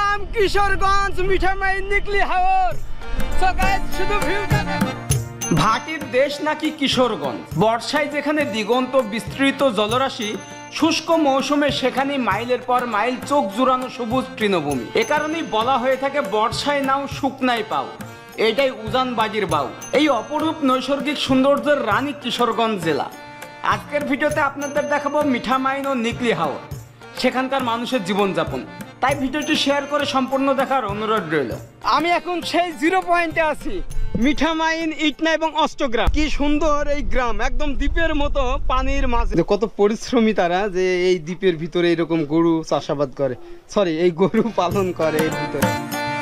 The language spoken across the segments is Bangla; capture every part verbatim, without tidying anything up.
Welcome Kishoreganj Mithamain Nikli Haor. So guys শুধু ভিউটা দেখুন। ভাটির দেশ নাকি কিশোরগঞ্জ। বর্ষায় যেখানে দিগন্ত বিস্তৃত জলরাশি, শুষ্ক মৌসুমে সেখানে মাইলের পর মাইল চোখ জুড়ানো সবুজ তৃণভূমি। এ কারণেই বলা হয়ে থাকে বর্ষায় নাও শুকনায় পাও, এটাই উজানবাগির বাউ। এই অপরূপ নৈসর্গিক সৌন্দর্যের রানী কিশোরগঞ্জ জেলা। আজকের ভিডিওতে আপনাদের দেখাবো মিঠামাইন ও নিকলি হাওর, সেখানকার মানুষের জীবনযাপন। তাই ভিডিওটি শেয়ার করে সম্পূর্ণ দেখার অনুরোধ রইল। আমি এখন সেই জিরো পয়েন্টে আছি, মিঠামাইন, ইটনা এবং অষ্টগ্রাম। কি সুন্দর এই গ্রাম, একদম দ্বীপের মতো পানির মাঝে। কত পরিশ্রমী তারা যে এই দ্বীপের ভিতরে এরকম গরু চাষাবাদ করে, সরি এই গরু পালন করে এর ভিতরে।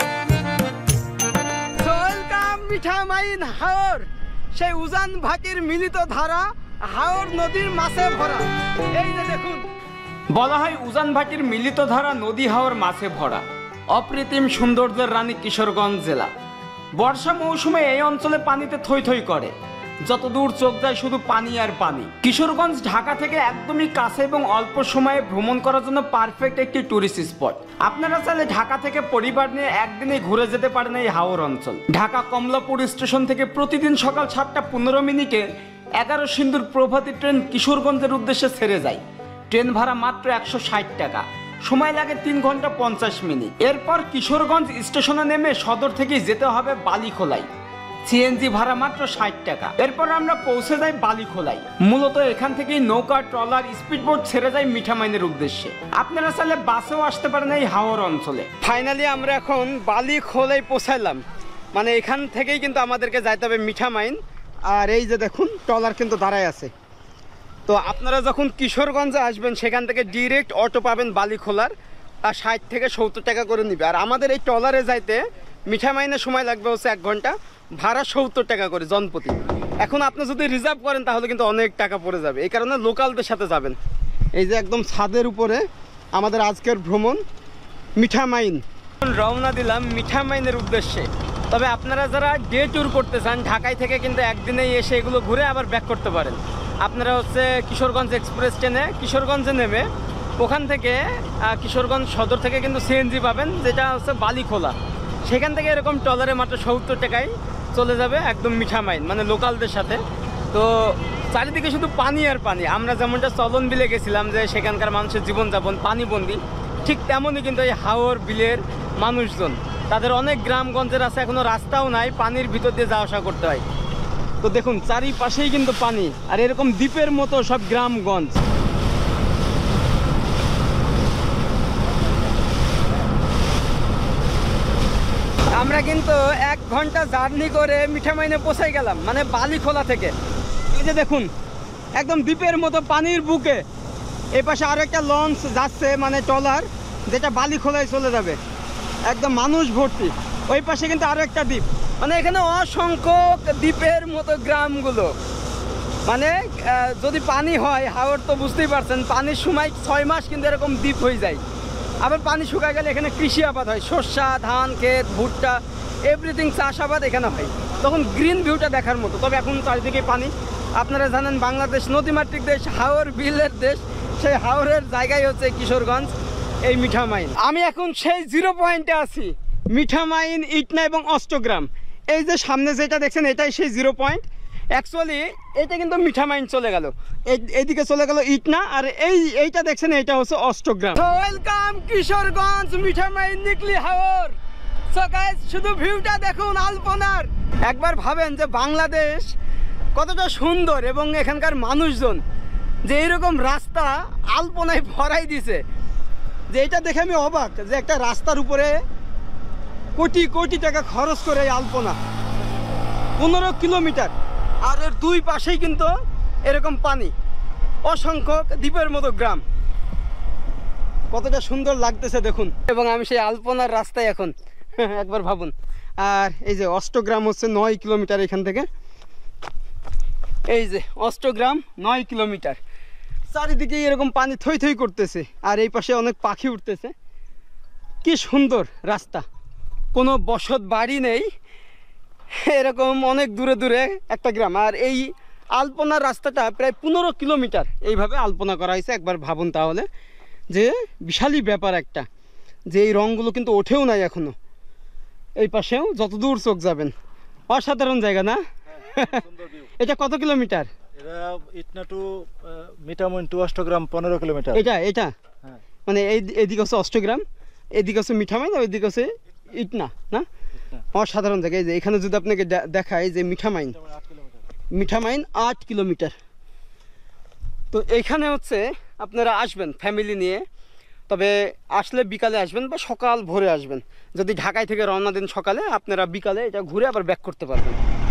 ওয়েলকাম মিঠামাইন হাওর, সেই উজান ভাটির মিলিত ধারা হাওর নদীর মাছে ভরা। এই যে দেখুন, বলা হয় উজান ভাটির মিলিত ধারা নদী হাওর মাছে ভরা। অপ্রতিম সৌন্দর্যের রানী কিশোরগঞ্জ জেলা। বর্ষা মৌসুমে এই অঞ্চলে পানিতে থই থই করে, যত দূর চোখ যায় শুধু পানি আর পানি। কিশোরগঞ্জ ঢাকা থেকে একদমই কাছে এবং অল্প সময়ে ভ্রমণ করার জন্য পারফেক্ট একটি টুরিস্ট স্পট। আপনারা চাইলে ঢাকা থেকে পরিবার নিয়ে একদিনে ঘুরে যেতে পারেন এই হাওর অঞ্চল। ঢাকা কমলাপুর স্টেশন থেকে প্রতিদিন সকাল সাতটা পনেরো মিনিটে এগারো সিন্ধুর প্রভাতী ট্রেন কিশোরগঞ্জের উদ্দেশ্যে ছেড়ে যায়। ট্রেন ভাড়া মাত্র একশো ষাট টাকা, সময় লাগে তিন ঘন্টা পঞ্চাশ মিনিট। এরপর কিশোরগঞ্জ স্টেশনে নেমে সদর থেকে যেতে হবে বালিখোলাই, সিএনজি ভাড়া মাত্র ষাট টাকা। এরপর আমরা পৌঁছে যাই বালিখোলাই। মূলত এখান থেকেই নৌকা, ট্রলার, স্পিডবোট ছেড়ে যায় মিঠামাইনের উদ্দেশ্যে। আপনারা চাইলে বাসেও আসতে পারেন এই হাওর অঞ্চলে। ফাইনালি আমরা এখন বালিখোলাই পৌঁছাইলাম, মানে এখান থেকেই কিন্তু আমাদেরকে যাইতে হবে মিঠামাইন। আর এই যে দেখুন ট্রলার কিন্তু দাঁড়ায় আছে। তো আপনারা যখন কিশোরগঞ্জে আসবেন সেখান থেকে ডিরেক্ট অটো পাবেন বালিখোলার, আর ষাট থেকে সত্তর টাকা করে নিবে। আর আমাদের এই ট্রলারে যাইতে মিঠামাইনের সময় লাগবে হচ্ছে এক ঘন্টা, ভাড়া সত্তর টাকা করে জনপ্রতি। এখন আপনি যদি রিজার্ভ করেন তাহলে কিন্তু অনেক টাকা পড়ে যাবে, এই কারণে লোকালদের সাথে যাবেন। এই যে একদম ছাদের উপরে আমাদের আজকের ভ্রমণ মিঠামাইন। রওনা দিলাম মিঠামাইনের উদ্দেশ্যে। তবে আপনারা যারা ডে ট্যুর করতে চান ঢাকায় থেকে কিন্তু একদিনেই এসে এগুলো ঘুরে আবার ব্যাক করতে পারেন। আপনারা হচ্ছে কিশোরগঞ্জ এক্সপ্রেস ট্রেনে কিশোরগঞ্জে নেমে ওখান থেকে কিশোরগঞ্জ সদর থেকে কিন্তু সিএনজি পাবেন, যেটা হচ্ছে বালিখোলা। সেখান থেকে এরকম ট্রলারে মাত্র সত্তর টাকায় চলে যাবে একদম মিঠামাইন, মানে লোকালদের সাথে। তো চারিদিকে শুধু পানি আর পানি। আমরা যেমনটা চলন বিলে গেছিলাম যে সেখানকার মানুষের জীবনযাপন পানিবন্দি, ঠিক তেমনই কিন্তু এই হাওর বিলের মানুষজন। তাদের অনেক গ্রামগঞ্জের আছে এখনো রাস্তাও নাই, পানির ভিতর দিয়ে যাওয়া আসা করতে হয়। তো দেখুন চারিপাশেই কিন্তু পানি, আর এরকম দ্বীপের মতো সব গ্রামগঞ্জ। আমরা কিন্তু এক ঘন্টা জার্নি করে মিঠামাইনে পৌঁছাই গেলাম, মানে বালিখোলা থেকে। এই যে দেখুন একদম দ্বীপের মতো পানির বুকে এই পাশে আরো একটা লঞ্চ যাচ্ছে, মানে ট্রলার, যেটা বালিখোলায় চলে যাবে। একদম মানুষ ভর্তি। ওই পাশে কিন্তু আরো একটা দ্বীপ, মানে এখানে অসংখ্য দ্বীপের মতো গ্রামগুলো। মানে যদি পানি হয় হাওর তো বুঝতেই পারছেন, পানির সময় ছয় মাস কিন্তু এরকম দ্বীপ হয়ে যায়। আবার পানি শুকায় গেলে এখানে কৃষি আবাদ হয়, শস্যা, ধান ক্ষেত, ভুট্টা, এভরিথিং চাষাবাদ এখানে হয়। তখন গ্রিন ভিউটা দেখার মতো। তবে এখন চারিদিকে পানি। আপনারা জানেন বাংলাদেশ নদীমাতৃক দেশ, হাওর বিলের দেশ। সেই হাওরের জায়গায় হচ্ছে কিশোরগঞ্জ, এই মিঠামাইন। আমি এখন সেই জিরো পয়েন্টে আছি, মিঠামাইন, ইটনা এবং অষ্টগ্রাম। এই যে সামনে যেটা দেখছেন এটাই সেই জিরো পয়েন্ট। অ্যাকচুয়ালি এটা কিন্তু মিঠামাইন চলে গেল, এইদিকে চলে গেল ইটনা, আর এই এইটা দেখছেন এইটা হচ্ছে Austagram. Welcome Kishoreganj Mithamain Nikli Haor. So guys শুধু ভিউটা দেখুন আলপনার। একবার ভাবেন যে বাংলাদেশ কতটা সুন্দর এবং এখানকার মানুষজন যে এইরকম রাস্তা আলপনায় ভরাই দিছে, যে এটা দেখে আমি অবাক যে একটা রাস্তার উপরে কোটি কোটি টাকা খরচ করে এই আলপনা, পনেরো কিলোমিটার। আর এর দুই পাশেই কিন্তু এরকম পানি, অসংখ্য দ্বীপের মতো গ্রাম। কতটা সুন্দর লাগতেছে দেখুন। এবং আমি সেই আলপনার রাস্তায় এখন, একবার ভাবুন। আর এই যে অষ্টগ্রাম হচ্ছে নয় কিলোমিটার এখান থেকে। এই যে অষ্টগ্রাম নয় কিলোমিটার। চারিদিকে এরকম পানি থই থই করতেছে, আর এই পাশে অনেক পাখি উঠতেছে। কি সুন্দর রাস্তা, কোনো বসত বাড়ি নেই, এরকম অনেক দূরে দূরে একটা গ্রাম। আর এই আলপনার রাস্তাটা প্রায় পনেরো কিলোমিটার এইভাবে আলপনা করা হয়েছে। একবার ভাবুন তাহলে যে বিশালই ব্যাপার একটা, যে এই রঙগুলো কিন্তু ওঠেও নাই এখনো। এই পাশেও যত দূর চোখ যাবেন, অসাধারণ জায়গা না? এটা কত কিলোমিটার? এটা ইটনা টু মিঠামইন টু অষ্টগ্রাম পনেরো কিলোমিটার। এটা এটা মানে এই এদিকে হচ্ছে অষ্টগ্রাম, এদিকে হচ্ছে মিঠামাইন, ওইদিকে হচ্ছে ইটনা না? অসাধারণ জায়গা। এই যে এখানে যদি আপনাকে দেখায় যে মিঠামাইন, মিঠামাইন আট কিলোমিটার। তো এইখানে হচ্ছে আপনারা আসবেন ফ্যামিলি নিয়ে, তবে আসলে বিকালে আসবেন বা সকাল ভোরে আসবেন। যদি ঢাকায় থেকে রওনা দেন সকালে, আপনারা বিকালে এটা ঘুরে আবার ব্যাক করতে পারবেন।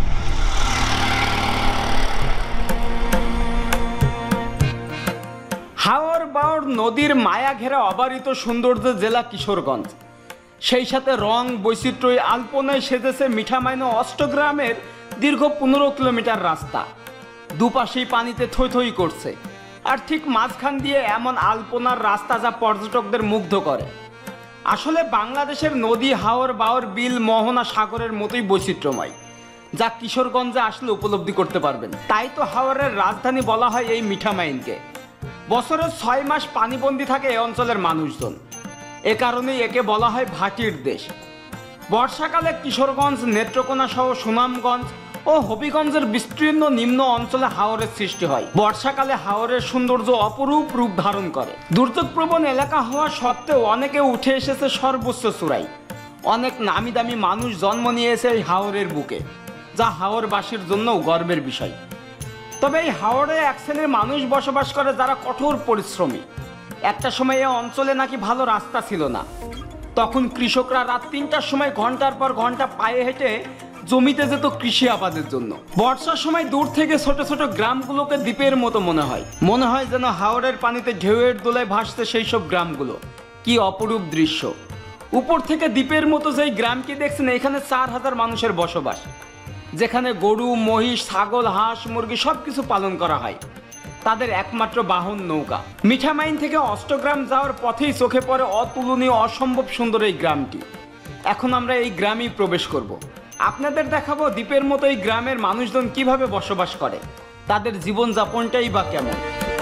হাওর বাওর নদীর মায়া ঘেরা অবারিত সৌন্দর্যের জেলা কিশোরগঞ্জ, সেই সাথে রং বৈচিত্র্যই আলপনায় সেজেছে মিঠামাইন ও অষ্টগ্রামের দীর্ঘ পনেরো কিলোমিটার রাস্তা। দুপাশেই পানিতে থই থই করছে, আর ঠিক মাঝখান দিয়ে এমন আলপনার রাস্তা যা পর্যটকদের মুগ্ধ করে। আসলে বাংলাদেশের নদী হাওর বাওর বিল মোহনা সাগরের মতোই বৈচিত্র্যময়, যা কিশোরগঞ্জে আসলে উপলব্ধি করতে পারবেন। তাই তো হাওরের রাজধানী বলা হয় এই মিঠামাইনকে। বছরের ছয় মাস পানিবন্দী থাকে এই অঞ্চলের মানুষজন, এ কারণেই একে বলা হয় ভাটির দেশ। বর্ষাকালে কিশোরগঞ্জ, নেত্রকোনা সহ সুনামগঞ্জ ও হবিগঞ্জের বিস্তীর্ণ নিম্ন অঞ্চলে হাওরের সৃষ্টি হয়। বর্ষাকালে হাওরের সৌন্দর্য অপরূপ রূপ ধারণ করে। দুর্যোগপ্রবণ এলাকা হওয়া সত্ত্বেও অনেকে উঠে এসেছে সর্বোচ্চ চূড়ায়। অনেক নামি দামি মানুষ জন্ম নিয়েছে এই হাওরের বুকে, যা হাওরবাসীর জন্যও গর্বের বিষয়। তবে এই হাওরে এক শ্রেণীর মানুষ বসবাস করে যারা কঠোর পরিশ্রমী। একটা সময় এই অঞ্চলে নাকি ভালো রাস্তা ছিল না, তখন কৃষকরা রাত তিনটার সময় ঘন্টার পর ঘন্টা পায়ে হেঁটে জমিতে যেত কৃষি আবাদের জন্য। বর্ষার সময় দূর থেকে ছোট ছোট গ্রামগুলোকে দ্বীপের মতো মনে হয়, মনে হয় যেন হাওরের পানিতে ঢেউয়ের দোলায় ভাসছে সেই সব গ্রামগুলো। কি অপরূপ দৃশ্য! উপর থেকে দ্বীপের মতো যেই গ্রামটি দেখছেন, এখানে চার হাজার মানুষের বসবাস, যেখানে গরু, মহিষ, ছাগল, হাঁস, মুরগি সব কিছু পালন করা হয়। তাদের একমাত্র বাহন নৌকা। মিঠামাইন থেকে অষ্টগ্রাম যাওয়ার পথেই চোখে পড়ে অতুলনীয়, অসম্ভব সুন্দর এই গ্রামটি। এখন আমরা এই গ্রামেই প্রবেশ করব। আপনাদের দেখাবো দ্বীপের মতো এই গ্রামের মানুষজন কিভাবে বসবাস করে, তাদের জীবনযাপনটাই বা কেমন।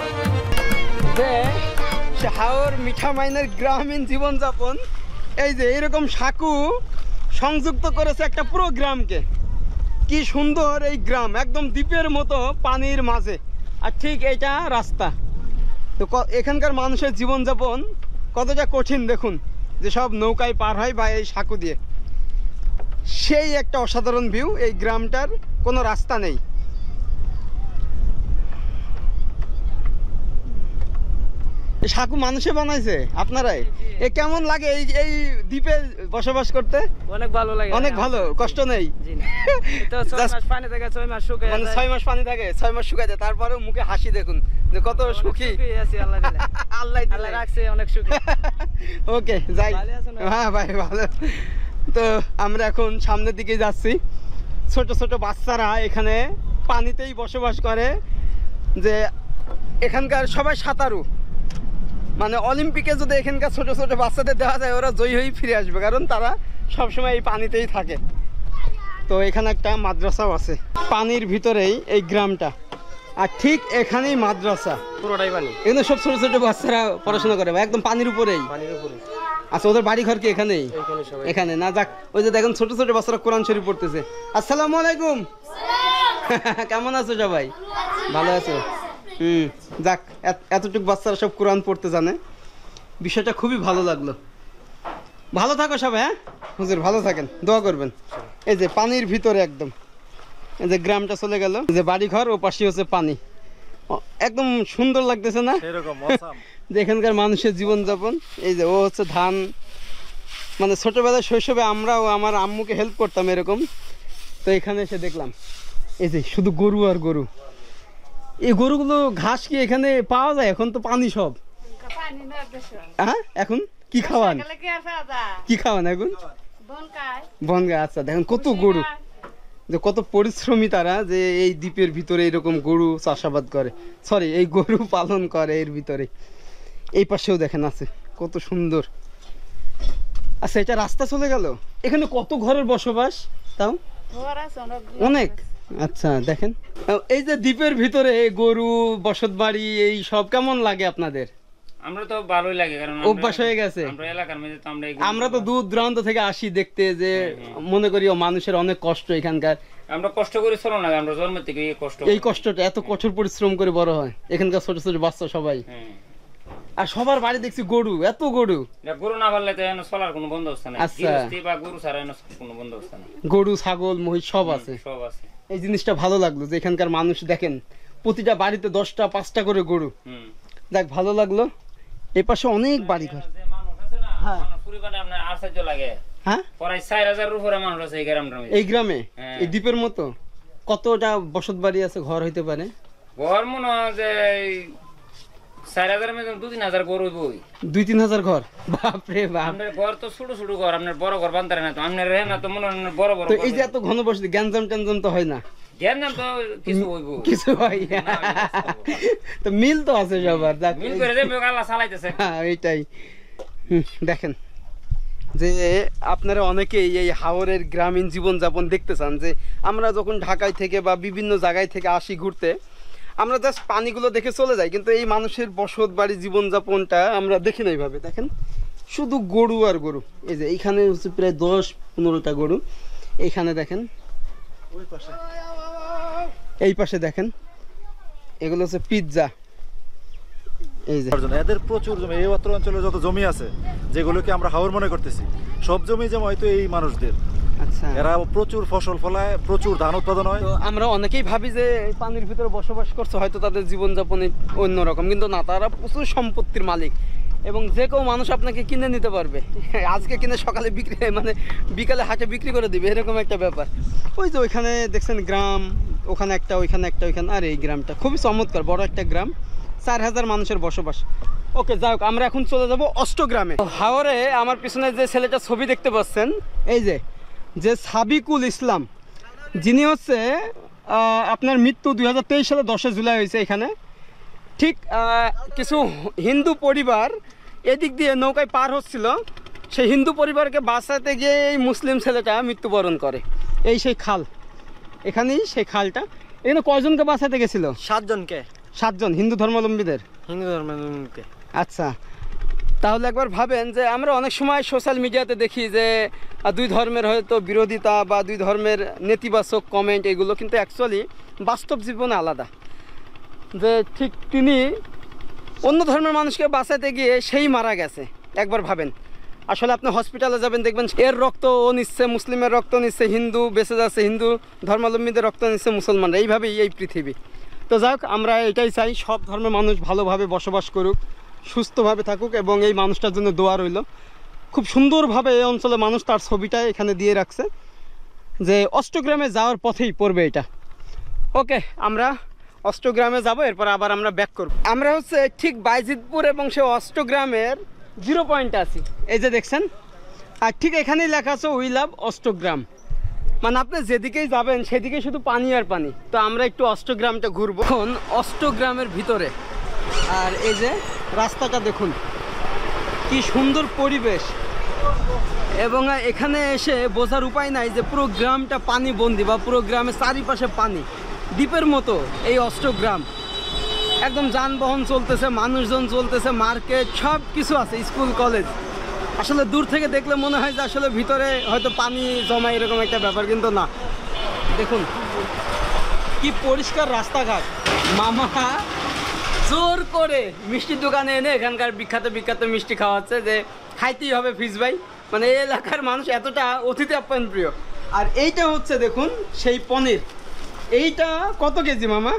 যে হাওর মিঠামাইনের গ্রামীণ জীবনযাপন, এই যে এরকম সাঁকু সংযুক্ত করেছে একটা পুরো গ্রামকে। কি সুন্দর এই গ্রাম, একদম দ্বীপের মতো পানির মাঝে, আর ঠিক এইটা রাস্তা। তো এখানকার মানুষের জীবনযাপন কতটা কঠিন দেখুন, যে সব নৌকায় পার হয় বা এই সাঁকু দিয়ে। সেই একটা অসাধারণ ভিউ। এই গ্রামটার কোনো রাস্তা নেই। সাঁকু মানুষে বানাইছে আপনারাই? এ কেমন লাগে এই এই দ্বীপে বসবাস করতে? অনেক ভালো লাগে। অনেক ভালো, কষ্ট নেই। ছয় মাস পানি থাকে, ছয় মাস শুকায় যায়। ছয় মাস পানি থাকে, ছয় মাস শুকায় যায়, তারপরেও মুখে হাসি দেখুন যে কত সুখী। আল্লাহ দিলে, আল্লাহ দিলে রাখছে, অনেক সুখী। ওকে, যাই। হ্যাঁ ভাই, ভালো। তো আমরা এখন সামনের দিকে যাচ্ছি। ছোট ছোট বাচ্চারা এখানে পানিতেই বসবাস করে। যে এখানকার সবাই সাঁতারু, মানে অলিম্পিকে যদি এখানকার ছোট ছোট বাচ্চাদের দেওয়া যায়, ওরা জয়ী হয়েই ফিরে আসবে, কারণ তারা সবসময় এই পানিতেই থাকে। তো এখানে একটা মাদ্রাসাও আছে পানির ভিতরেই এই গ্রামটা, আর ঠিক এখানেই মাদ্রাসা, পুরোটাই পানি। এখানে সব ছোট ছোট বাচ্চারা পড়াশোনা করে, একদম পানির উপরেই। পানির উপরে আচ্ছা, ওদের বাড়ি ঘর কি এখানেই? এখানে না? যাক, ওই যে দেখেন ছোট ছোট বাচ্চারা কোরআন শরীফ পড়তেছে। আসসালামু আলাইকুম, কেমন আছো সবাই? ভালো আছো? হুম, যাক, এতটুকু বাচ্চারা সব কোরআন পড়তে জানে, বিষয়টা খুবই ভালো লাগলো। ভালো থাকো সবাই। হ্যাঁ হুজুর, ভালো থাকেন, দোয়া করবেন। এই যে পানির ভিতরে একদম, এই যে গ্রামটা চলে গেল, যে বাড়ি ঘর, ও পাশে হচ্ছে পানি। একদম সুন্দর লাগতেছে না? যে এখানকার মানুষের জীবনযাপন। এই যে ও হচ্ছে ধান, মানে ছোটবেলায় শৈশবে আমরাও আমার আম্মুকে হেল্প করতাম এরকম। তো এখানে এসে দেখলাম এই যে শুধু গরু আর গরু। এই গরুগুলো ঘাস কি এখানে পাওয়া যায়? এখন তো পানি সব। হ্যাঁ, এখন কি খাওয়ান? কি খাওয়ান এখন? বনগা। আচ্ছা, দেখেন কত গরু, যে কত পরিশ্রমী তারা, যে এই দ্বীপের ভিতরে এরকম গরু চাষাবাদ করে, সরি এই গরু পালন করে এর ভিতরে। এই পাশেও দেখেন আছে, কত সুন্দর। আচ্ছা, এটা রাস্তা চলে গেল। এখানে কত ঘরের বসবাস তাও? অনেক। আচ্ছা, দেখেন এই যে দ্বীপের ভিতরে গরু, বসত বাড়ি, এই সব কেমন লাগে আপনাদের? আমরা তো ভালোই লাগে, কারণ অভ্যাস হয়ে গেছে। আমরা এলাকার মধ্যে তো আমরা আমরা তো দূর দূরান্ত থেকে আসি দেখতে, যে মনে করি মানুষের অনেক কষ্ট এখানকার। আমরা কষ্ট করে চলো না, আমরা জন্ম থেকে এই কষ্ট, এই কষ্টটা এত কঠোর পরিশ্রম করে বড় হয় এখানকার ছোট ছোট বাচ্চা সবাই। আর সবার বাড়ি দেখছি গরু, এত গরু। গরু না পারলে তো এখানে চলার কোনো বন্দোবস্ত নাই। আচ্ছা, বা গরু ছাড়া এখানে কোনো বন্দোবস্ত নাই। গরু ছাগল মহিষ সব আছে, সব আছে। এই জিনিসটা ভালো লাগলো যে এখানকার মানুষ দেখেন প্রতিটা বাড়িতে দশটা পাঁচটা করে গরু। দেখ ভালো লাগলো। এই পাশে অনেক বাড়ি ঘর। হ্যাঁ, পরিবারে আপনার আশ্চর্য লাগে। হ্যাঁ, প্রায় চার হাজারের উপরে মানুষ আছে এই গ্রামটার মধ্যে। এই গ্রামে এই দ্বীপের মতো কতটা বসত বাড়ি আছে, ঘর হইতে পারে? ঘর মনে হয় যে চার হাজারের মধ্যে দু তিন হাজার ঘর হইবই। দুই তিন হাজার ঘর? বাপরে বাপ। আপনার ঘর তো ছোট ছোট ঘর, আপনার বড় ঘর বানতে না তো, আপনার রে না তো মনে হয় বড় বড়। তো এই যে এত ঘন বসতি, গ্যাঞ্জাম ট্যাঞ্জাম তো হয় না? গ্যাঞ্জাম তো কিছু হইব, কিছু হয়। তো মিল তো আছে সবার, মিল করে দেবে, আল্লাহ চালাইতেছে। হ্যাঁ এইটাই। দেখেন যে আপনারা অনেকেই এই হাওরের গ্রামীণ জীবনযাপন দেখতে চান। যে আমরা যখন ঢাকায় থেকে বা বিভিন্ন জায়গায় থেকে আসি ঘুরতে, আমরা জাস্ট পানিগুলো দেখে চলে যাই, কিন্তু এই মানুষের বসত বাড়ি জীবনযাপনটা আমরা দেখি না এইভাবে। দেখেন শুধু গরু আর গরু। এই যে এইখানে হচ্ছে প্রায় দশ পনেরোটা গরু। এইখানে দেখেন, ওই পাশে, এই পাশে দেখেন, এগুলো হচ্ছে পিৎজা। এই যে এদের প্রচুর জমি, এই অত্র অঞ্চলে যত জমি আছে যেগুলোকে আমরা হাওর মনে করতেছি, সব জমি যেমন হয়তো এই মানুষদের। আচ্ছা, এরা প্রচুর ফসল ফলায়, প্রচুর ধান উৎপাদন হয়। তো আমরা অনেকেই ভাবি যে এই পানির ভিতরে বসবাস করছে, হয়তো তাদের জীবনযাপন অন্যরকম, কিন্তু না, তারা প্রচুর সম্পত্তির মালিক এবং যে কেউ মানুষ আপনাকে কিনে নিতে পারবে। আজকে কিনে সকালে বিক্রি, মানে বিকালে হাটে বিক্রি করে দিবে, এরকম একটা ব্যাপার। ওই যে ওইখানে দেখছেন গ্রাম, ওখানে একটা, ওইখানে একটা, ওইখানে। আর এই গ্রামটা খুবই চমৎকার, বড় একটা গ্রাম, চার হাজার মানুষের বসবাস। ওকে, যাই হোক, আমরা এখন চলে যাব অষ্টগ্রামে। হাওরে আমার পিছনে যে ছেলেটা ছবি দেখতে পাচ্ছেন, এই যে যে সাবিকুল ইসলাম, যিনি হচ্ছে আপনার মৃত্যু দুই হাজার তেইশ সালে দশই জুলাই হয়েছে এখানে। ঠিক কিছু হিন্দু পরিবার এদিক দিয়ে নৌকায় পার হচ্ছিল, সেই হিন্দু পরিবারকে বাঁচাতে গিয়ে এই মুসলিম ছেলেটা মৃত্যুবরণ করে। এই সেই খাল, এখানেই সেই খালটা। এখানে কয়জনকে বাঁচাতে গেছিল? সাতজনকে। সাতজন হিন্দু ধর্মাবলম্বীদের? হিন্দু ধর্মাবলম্বীকে। আচ্ছা, তাহলে একবার ভাবেন যে আমরা অনেক সময় সোশ্যাল মিডিয়াতে দেখি যে দুই ধর্মের হয়তো বিরোধিতা বা দুই ধর্মের নেতিবাচক কমেন্ট, এগুলো কিন্তু অ্যাকচুয়ালি বাস্তব জীবনে আলাদা। যে ঠিক তিনি অন্য ধর্মের মানুষকে বাঁচাতে গিয়ে সেই মারা গেছে। একবার ভাবেন, আসলে আপনি হসপিটালে যাবেন, দেখবেন এর রক্ত ও নিচ্ছে, মুসলিমের রক্ত নিচ্ছে হিন্দু, বেঁচে যাচ্ছে হিন্দু, ধর্মাবলম্বীদের রক্ত নিচ্ছে মুসলমানরা। এইভাবেই এই পৃথিবী। তো যাক, আমরা এটাই চাই, সব ধর্মের মানুষ ভালোভাবে বসবাস করুক, সুস্থভাবে থাকুক, এবং এই মানুষটার জন্য দোয়া রইল। খুব সুন্দরভাবে এই অঞ্চলে মানুষ তার ছবিটা এখানে দিয়ে রাখছে, যে অষ্টগ্রামে যাওয়ার পথেই পড়বে এটা। ওকে, আমরা অষ্টগ্রামে যাব, এরপর আবার আমরা ব্যাক করব। আমরা হচ্ছে ঠিক বাইজিতপুর এবং সে অষ্টগ্রামের জিরো পয়েন্টে আছি। এই যে দেখছেন, আর ঠিক এখানেই লেখা আছে উই লাভ অষ্টগ্রাম। মানে আপনি যেদিকেই যাবেন সেদিকে শুধু পানি আর পানি। তো আমরা একটু অষ্টগ্রামটা ঘুরবো এখন, অষ্টগ্রামের ভিতরে। আর এই যে রাস্তাটা দেখুন, কি সুন্দর পরিবেশ, এবং এখানে এসে বোঝার উপায় নাই যে পুরো গ্রামটা পানি বন্দি, বা পুরো গ্রামের চারিপাশে পানি, দ্বীপের মতো এই অষ্টগ্রাম। একদম যানবাহন চলতেছে, মানুষজন চলতেছে, মার্কেট সব কিছু আছে, স্কুল কলেজ। আসলে দূর থেকে দেখলে মনে হয় যে আসলে ভিতরে হয়তো পানি জমা, এরকম একটা ব্যাপার, কিন্তু না। দেখুন কি পরিষ্কার রাস্তাঘাট। মামা জোর করে মিষ্টির দোকানে এনে এখানকার বিখ্যাত বিখ্যাত মিষ্টি খাওয়াচ্ছে, যে খাইতেই হবে ফিজ ভাই। মানে এই এলাকার মানুষ এতটা অতিথি আপ্যায়ন প্রিয়। আর এইটা হচ্ছে দেখুন সেই পনির। এইটা কত কেজি মামা?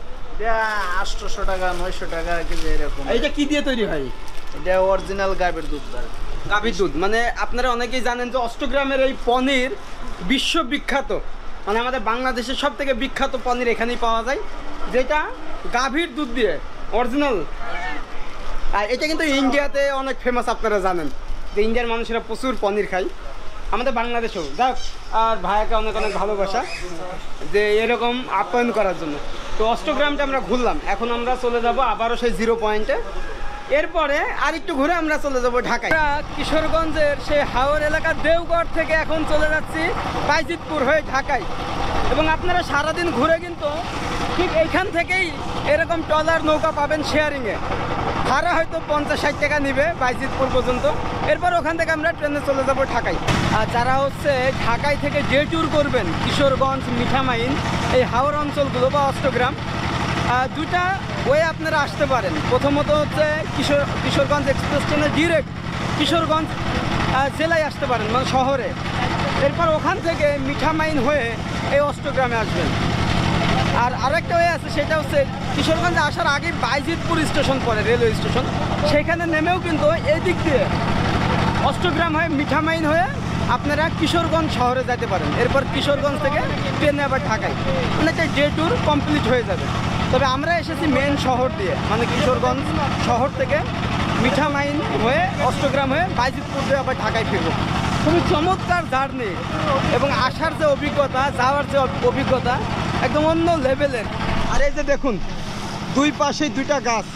আটশোশো টাকা, নয়শো টাকা কেজি এরকম। এইটা কি দিয়ে তৈরি হয়? এটা অরিজিনাল গাভীর দুধ। গাভীর দুধ। মানে আপনারা অনেকেই জানেন যে অষ্টগ্রামের এই পনির বিশ্ববিখ্যাত, মানে আমাদের বাংলাদেশের সব থেকে বিখ্যাত পনির এখানেই পাওয়া যায়, যেটা গাভীর দুধ দিয়ে অরিজিনাল। আর এটা কিন্তু ইন্ডিয়াতে অনেক ফেমাস, আপনারা জানেন যে ইন্ডিয়ার মানুষেরা প্রচুর পনির খায়, আমাদের বাংলাদেশেও। যাক, আর ভাইয়াকে অনেক অনেক ভালোবাসা যে এরকম আপ্যায়ন করার জন্য। তো অষ্টগ্রামটা আমরা ঘুরলাম, এখন আমরা চলে যাব আবারও সেই জিরো পয়েন্টে। এরপরে আরেকটু ঘুরে আমরা চলে যাব ঢাকায়। কিশোরগঞ্জের সেই হাওর এলাকার দেওগড় থেকে এখন চলে যাচ্ছি বাইজিতপুর হয়ে ঢাকায়। এবং আপনারা সারাদিন ঘুরে কিন্তু ঠিক এইখান থেকেই এরকম ট্রলার নৌকা পাবেন শেয়ারিংয়ে। ভাড়া হয়তো পঞ্চাশ ষাট টাকা নিবে বাইজিতপুর পর্যন্ত। এরপর ওখান থেকে আমরা ট্রেনে চলে যাব ঢাকায়। আর যারা হচ্ছে ঢাকায় থেকে যে ট্যুর করবেন কিশোরগঞ্জ, মিঠামাইন, এই হাওড় অঞ্চলগুলো বা অষ্টগ্রাম, দুটা ওয়ে আপনারা আসতে পারেন। প্রথমত হচ্ছে কিশোর কিশোরগঞ্জ এক্সপ্রেস ট্রেনে ডিরেক্ট কিশোরগঞ্জ জেলায় আসতে পারেন, মানে শহরে। এরপর ওখান থেকে মিঠামাইন হয়ে এই অষ্টগ্রামে আসবেন। আর আরেকটা ওয়ে আছে, সেটা হচ্ছে কিশোরগঞ্জে আসার আগে বাইজিতপুর স্টেশন পড়ে, রেলওয়ে স্টেশন, সেখানে নেমেও কিন্তু এই দিক দিয়ে অষ্টগ্রাম হয়ে মিঠামাইন হয়ে আপনারা কিশোরগঞ্জ শহরে যেতে পারেন। এরপর কিশোরগঞ্জ থেকে ট্রেনে আবার ঢাকায়, মানে একটা ডে ট্যুর কমপ্লিট হয়ে যাবে। তবে আমরা এসেছি মেন শহর দিয়ে, মানে কিশোরগঞ্জ শহর থেকে মিঠামাইন হয়ে অষ্টগ্রাম হয়ে বাইজিতপুর দিয়ে আবার ঢাকায় ফিরবো। খুবই চমৎকার জার্নি, এবং আসার যে অভিজ্ঞতা, যাওয়ার যে অভিজ্ঞতা একদম অন্য লেভেলের। আর এই যে দেখুন দুই পাশেই দুইটা গাছ।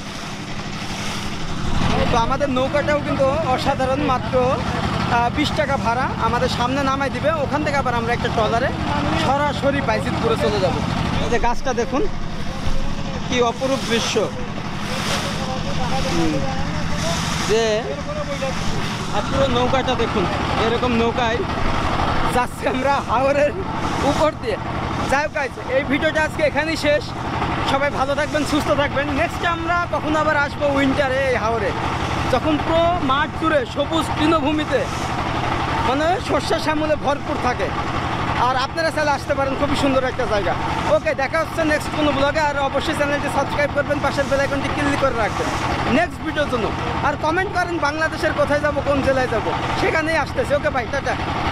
তো আমাদের নৌকাটাও কিন্তু অসাধারণ, মাত্র বিশ টাকা ভাড়া, আমাদের সামনে নামাই দিবে। ওখান থেকে আবার আমরা একটা ট্রলারে সরাসরি বাইজিতপুরে চলে যাব। এই যে গাছটা দেখুন, কি অপরূপ দৃশ্য। যে আর পুরো নৌকাটা দেখুন, এরকম নৌকায় যাচ্ছি আমরা হাওরের উপর দিয়ে। যাই হোক গাইস, এই ভিডিওটা আজকে এখানেই শেষ। সবাই ভালো থাকবেন, সুস্থ থাকবেন। নেক্সট আমরা কখন আবার আসবো উইন্টারে এই হাওরে, যখন পুরো মাঠ জুড়ে সবুজ তৃণভূমিতে মানে শস্য শ্যামলে ভরপুর থাকে। আর আপনারা চাইলে আসতে পারেন, খুবই সুন্দর একটা জায়গা। ওকে, দেখা হচ্ছে নেক্সট কোনো ব্লগে। আর অবশ্যই চ্যানেলটি সাবস্ক্রাইব করবেন, পাশের বেল আইকনটি ক্লিক করে রাখবেন নেক্সট ভিডিওর জন্য। আর কমেন্ট করেন বাংলাদেশের কোথায় যাব, কোন জেলায় যাব, সেখানেই আসতেছে। ওকে ভাই, টাটা।